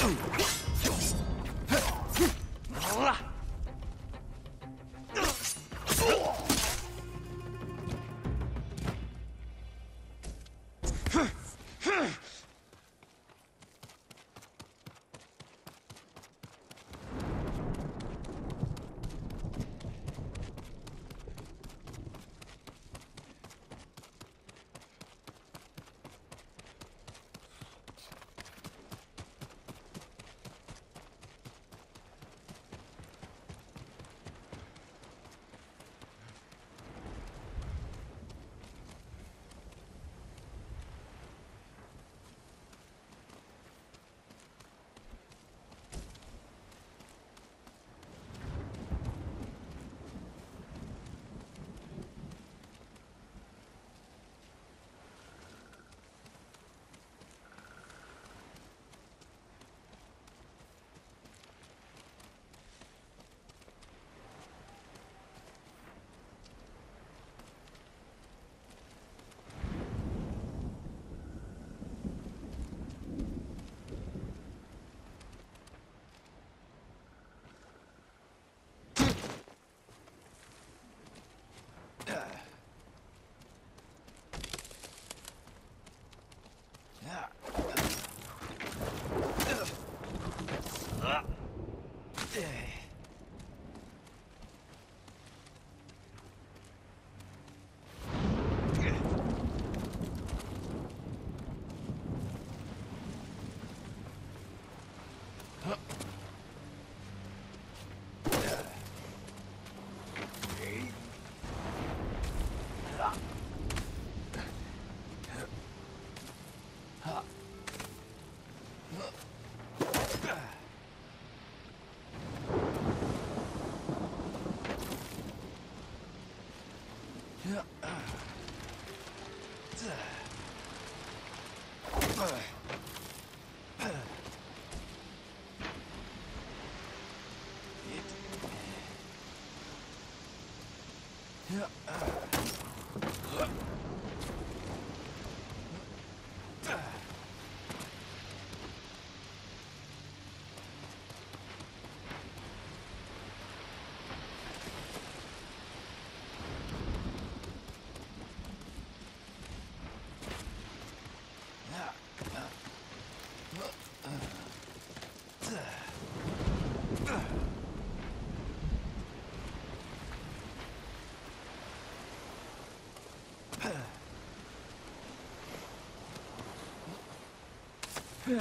Yeah.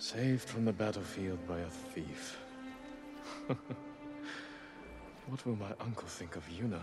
Saved from the battlefield by a thief. What will my uncle think of Yuna?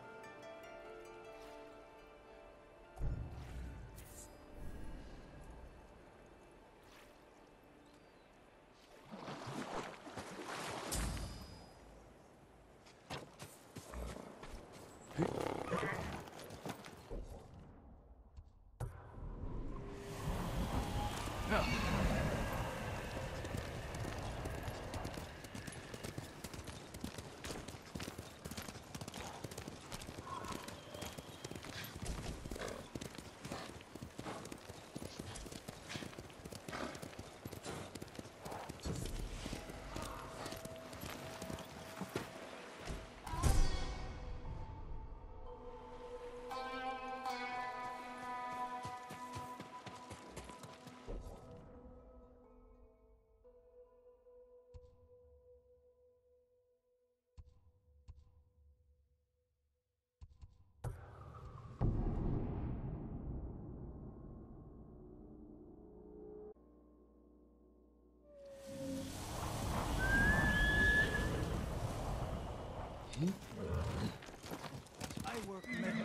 I work many.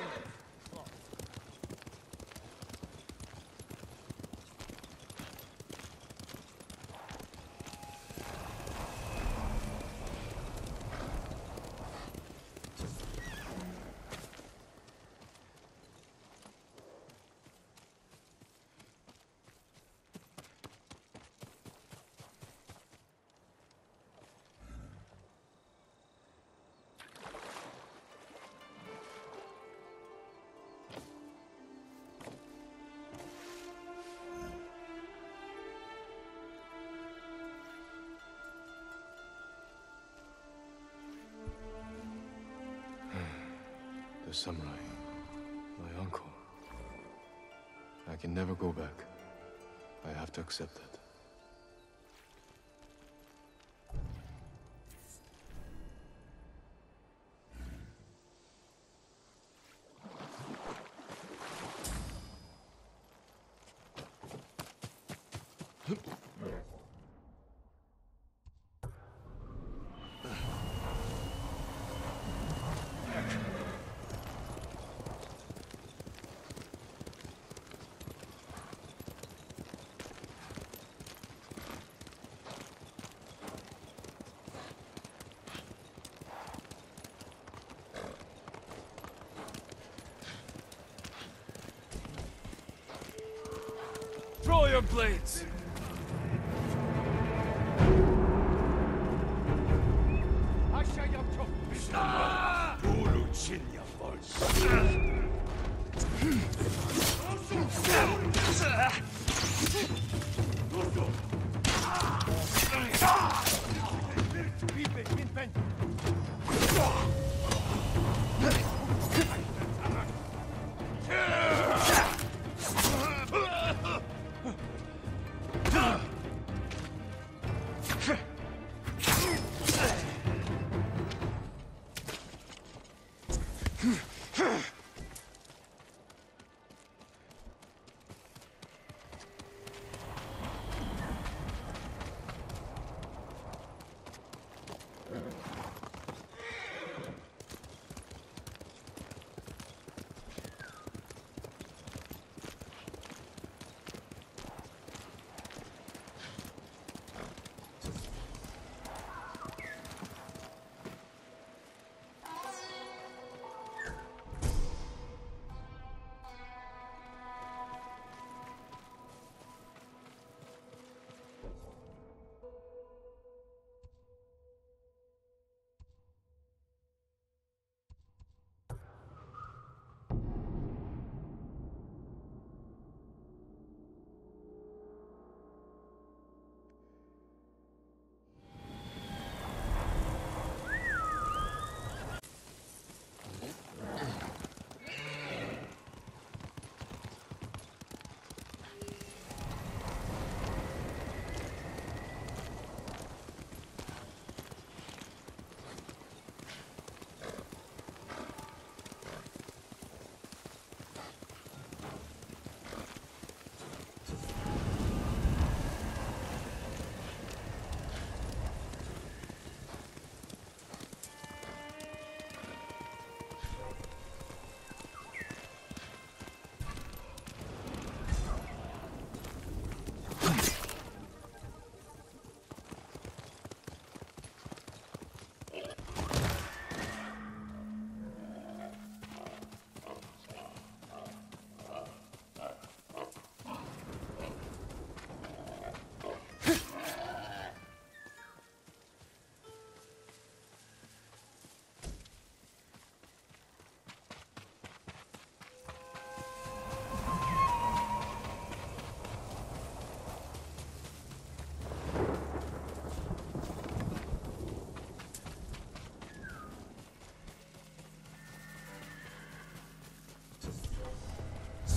The samurai, my uncle. I can never go back. I have to accept that. Throw your blades!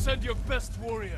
send your best warrior.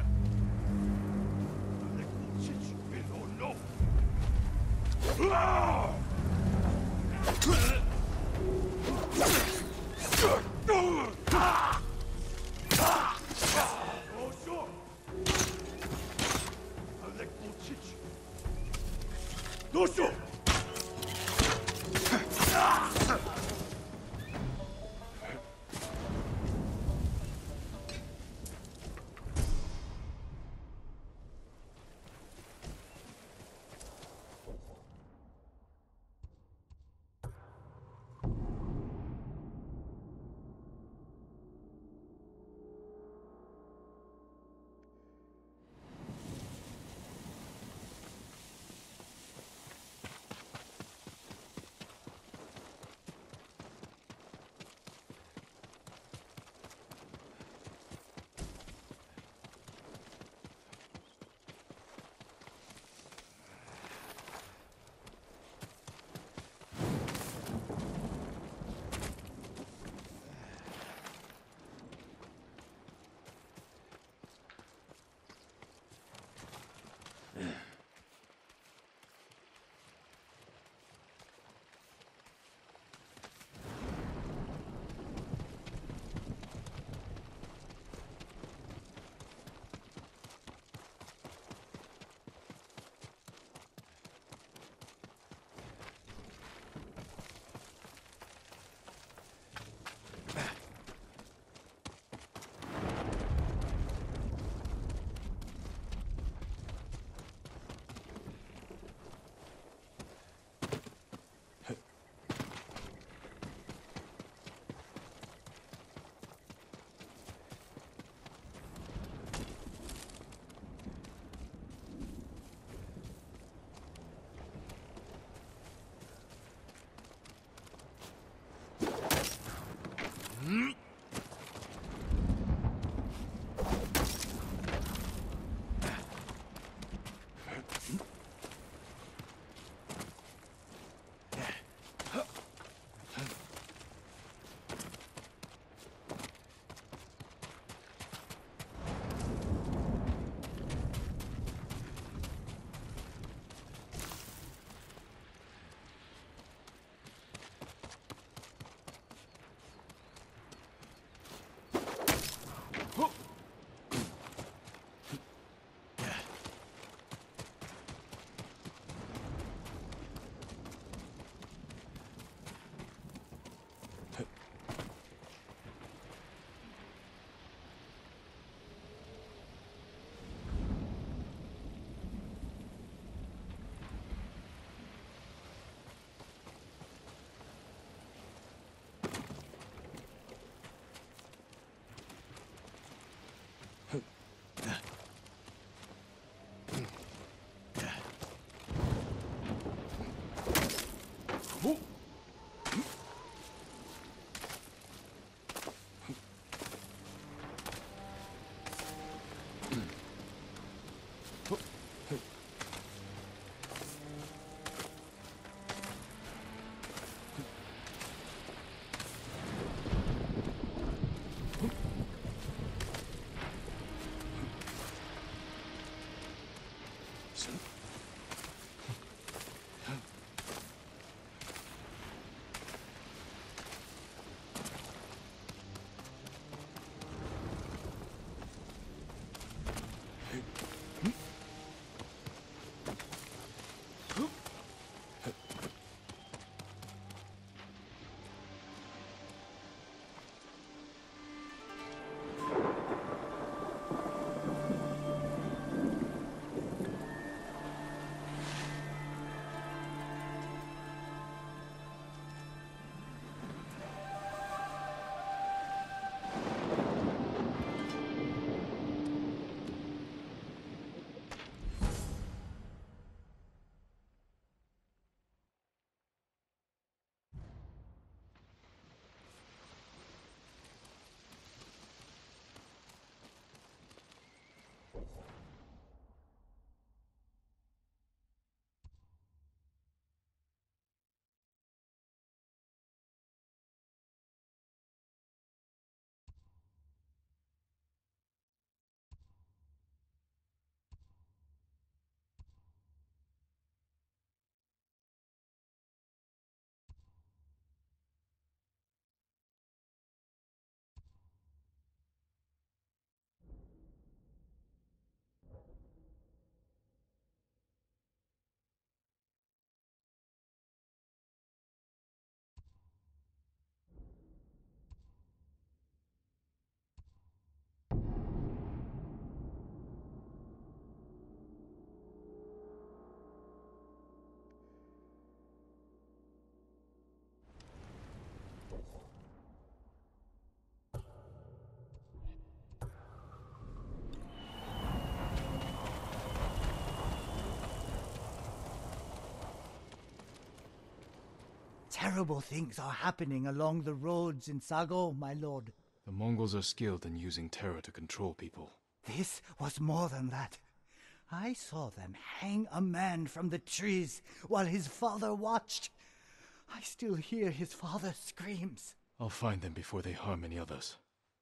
Terrible things are happening along the roads in Sago, my lord. The Mongols are skilled in using terror to control people. This was more than that. I saw them hang a man from the trees while his father watched. I still hear his father's screams. I'll find them before they harm any others.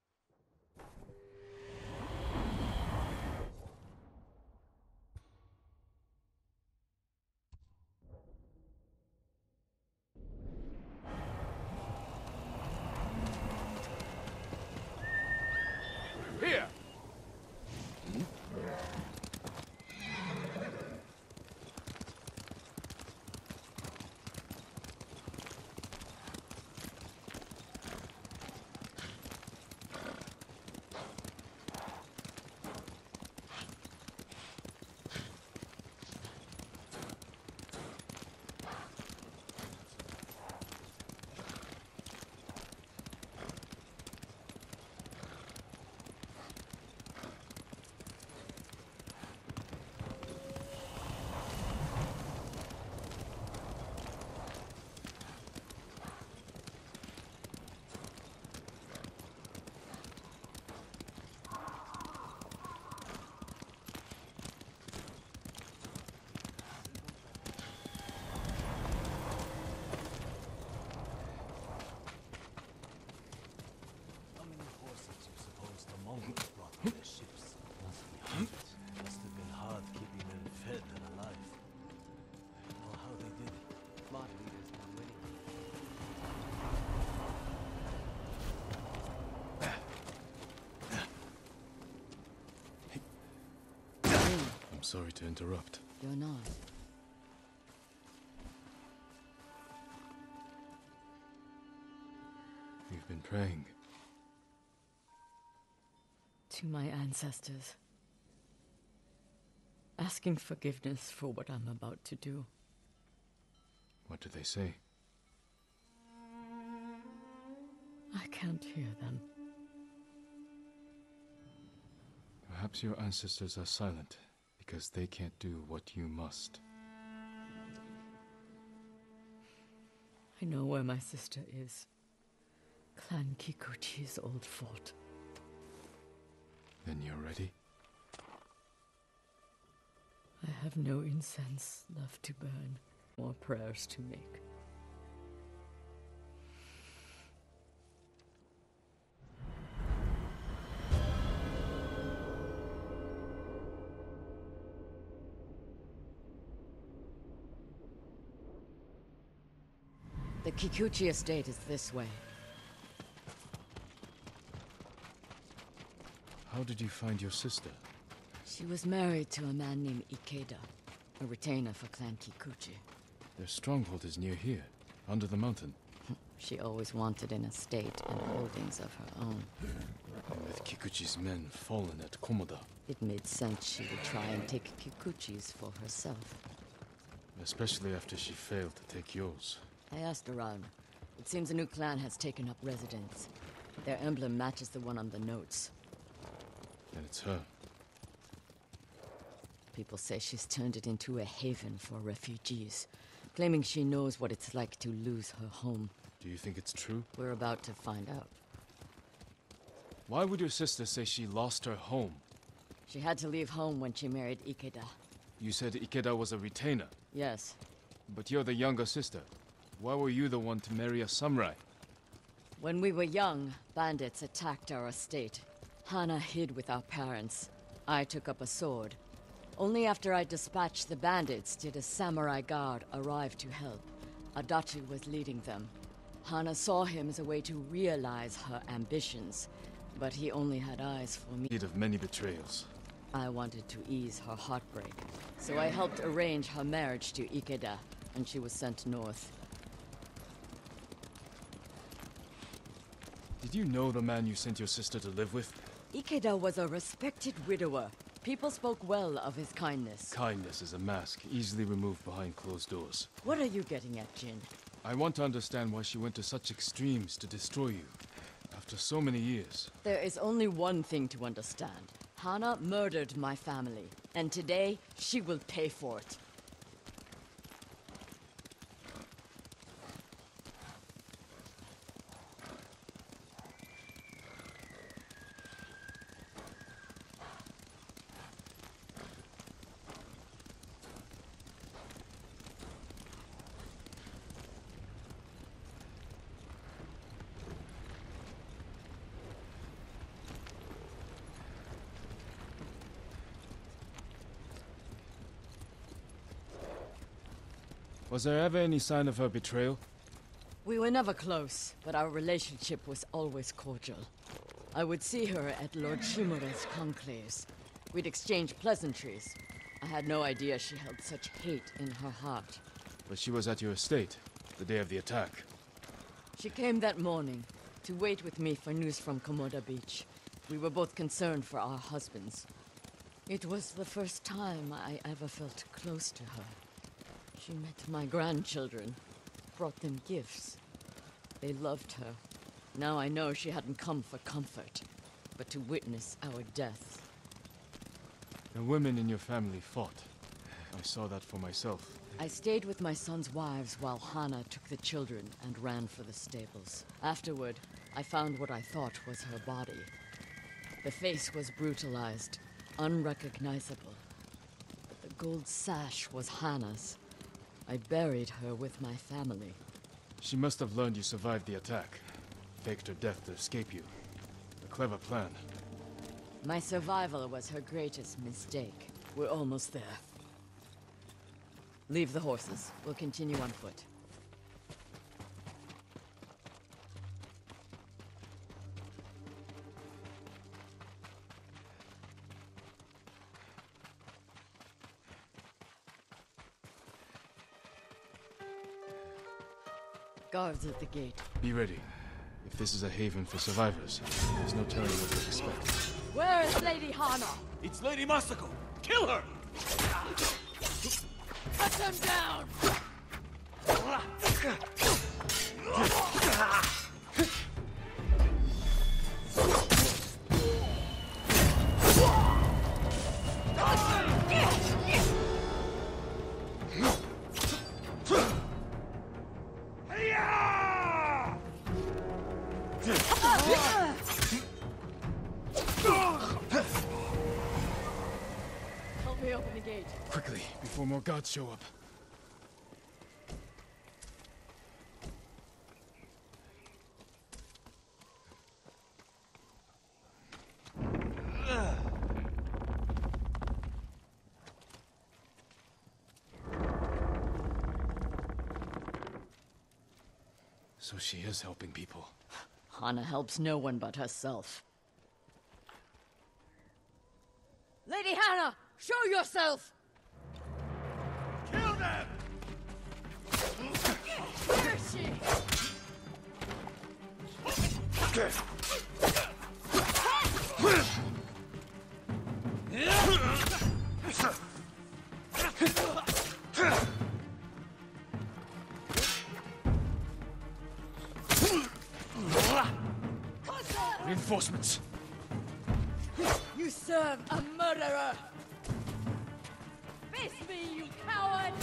Here! How many horses you suppose the Mongols brought to their ships? Must be hundreds. Must have been hard keeping them fed and alive. I don't know how they did it. Smart leaders were winning. I'm sorry to interrupt. You're not. You've been praying. To my ancestors. Asking forgiveness for what I'm about to do. What do they say? I can't hear them. Perhaps your ancestors are silent because they can't do what you must. I know where my sister is. Clan Kikuchi's old fort. Then you're ready? I have no incense left to burn, more prayers to make. The Kikuchi estate is this way. How did you find your sister? She was married to a man named Ikeda, a retainer for Clan Kikuchi. Their stronghold is near here, under the mountain. She always wanted an estate and holdings of her own. And with Kikuchi's men fallen at Komoda, It made sense she would try and take Kikuchi's for herself. especially after she failed to take yours. I asked around. It seems a new clan has taken up residence. Their emblem matches the one on the notes. Then it's her. People say she's turned it into a haven for refugees, claiming she knows what it's like to lose her home. Do you think it's true? We're about to find out. Why would your sister say she lost her home? She had to leave home when she married Ikeda. You said Ikeda was a retainer, Yes, but you're the younger sister. Why were you the one to marry a samurai? when we were young, bandits attacked our estate. Hana hid with our parents. I took up a sword. Only after I dispatched the bandits did a samurai guard arrive to help. Adachi was leading them. Hana saw him as a way to realize her ambitions, but he only had eyes for me. Of many betrayals. I wanted to ease her heartbreak, so I helped arrange her marriage to Ikeda, and she was sent north. Did you know the man you sent your sister to live with? Ikeda was a respected widower. People spoke well of his kindness. Kindness is a mask, easily removed behind closed doors. What are you getting at, Jin? I want to understand why she went to such extremes to destroy you. After so many years. There is only one thing to understand. Hana murdered my family, and today she will pay for it. Was there ever any sign of her betrayal? We were never close, but our relationship was always cordial. I would see her at Lord Shimura's conclaves. We'd exchange pleasantries. I had no idea she held such hate in her heart. But she was at your estate, the day of the attack. She came that morning to wait with me for news from Komoda Beach. We were both concerned for our husbands. It was the first time I ever felt close to her. She met my grandchildren, brought them gifts. They loved her. Now I know she hadn't come for comfort, but to witness our deaths. The women in your family fought. I saw that for myself. I stayed with my son's wives while Hana took the children and ran for the stables. Afterward, I found what I thought was her body. The face was brutalized, unrecognizable. But the gold sash was Hana's. I buried her with my family. She must have learned you survived the attack. Faked her death to escape you. A clever plan. My survival was her greatest mistake. We're almost there. Leave the horses. We'll continue on foot. Guards at the gate. Be ready. If this is a haven for survivors, there's no telling what to expect. Where is Lady Hana? It's Lady Masako! Kill her! Cut them down! Help me open the gate. Quickly, before more guards show up. So she is helping people. Hana helps no one but herself. Lady Hana, show yourself! Kill them! Where is she? Reinforcements! You serve a murderer! Face me, you coward!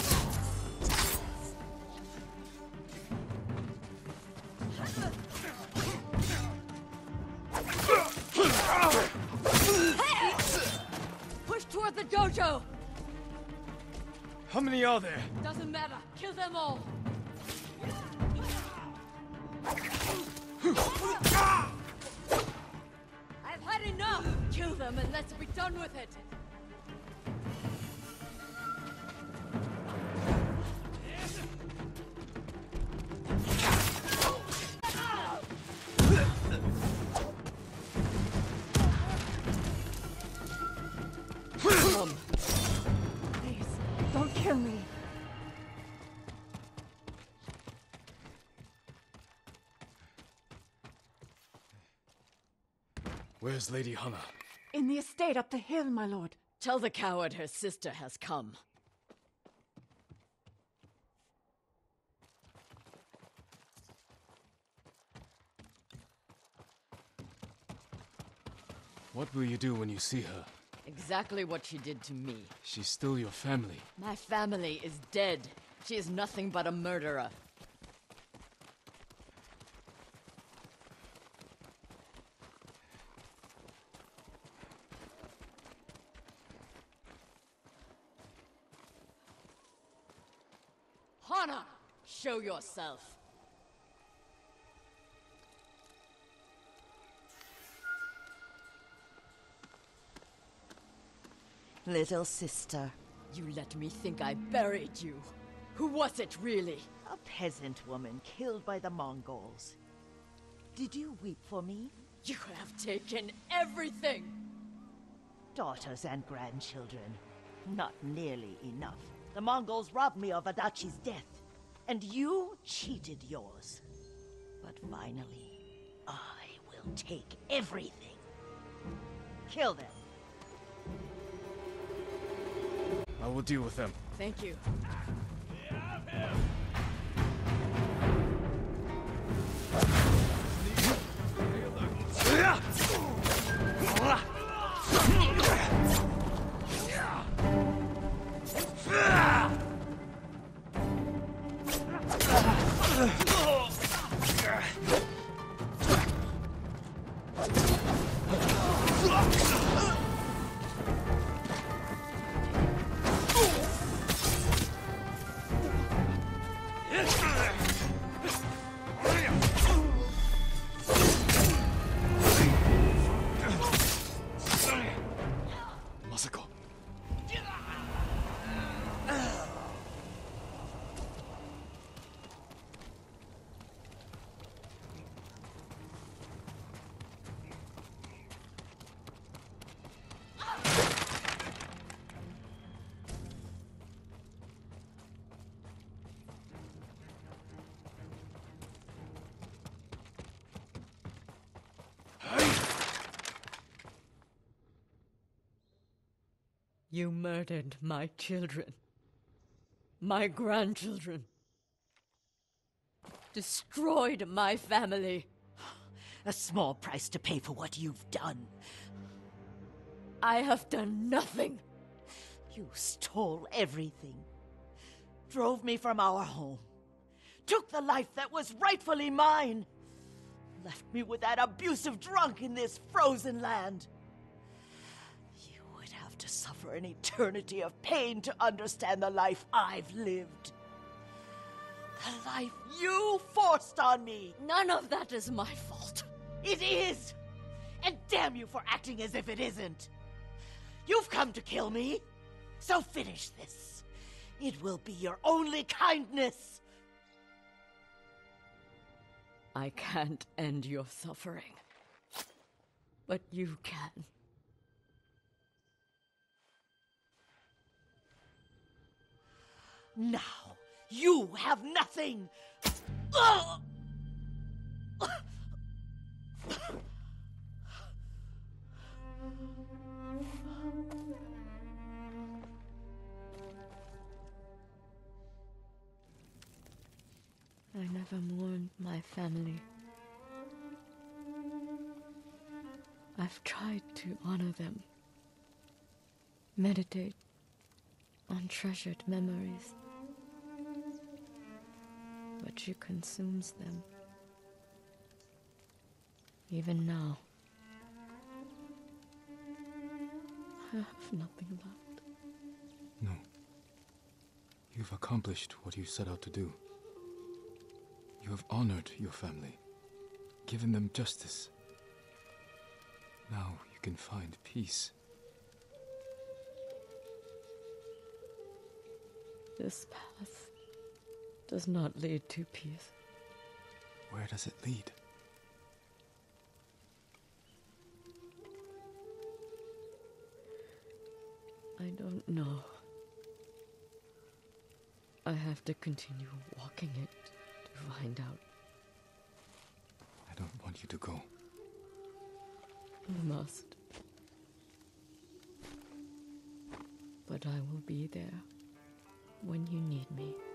Push toward the dojo! How many are there? Doesn't matter. Kill them all! I've had enough! Kill them and let's be done with it! Come. Please, don't kill me. Where's Lady Hana? In the estate up the hill, my lord. Tell the coward her sister has come. What will you do when you see her? Exactly what she did to me. She's still your family. My family is dead. She is nothing but a murderer. Hana, show yourself. Little sister. You let me think I buried you. Who was it, really? A peasant woman killed by the Mongols. Did you weep for me? You have taken everything! Daughters and grandchildren. Not nearly enough. The Mongols robbed me of Adachi's death, and you cheated yours. But finally, I will take everything. Kill them. I will deal with them. Thank you. Masako. You murdered my children. My grandchildren. Destroyed my family. A small price to pay for what you've done. I have done nothing. You stole everything. Drove me from our home. Took the life that was rightfully mine. Left me with that abusive drunk in this frozen land. You would have to suffer an eternity of pain to understand the life I've lived. The life you forced on me. None of that is my fault. It is! And damn you for acting as if it isn't. You've come to kill me, so finish this. It will be your only kindness. I can't end your suffering. But you can. Now, you have nothing! Ugh! I never mourned my family. I've tried to honor them. Meditate on treasured memories. But she consumes them. Even now, I have nothing left. No. You've accomplished what you set out to do. You have honored your family, given them justice. Now you can find peace. This path does not lead to peace. Where does it lead? I don't know. I have to continue walking it to find out. I don't want you to go. I must. But I will be there when you need me.